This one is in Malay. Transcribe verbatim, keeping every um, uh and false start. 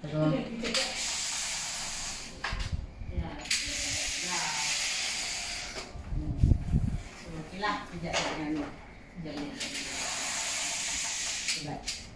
Tengok. Ya. Ya. Okeylah, kejap dengan ni. Kejap ni. Baik.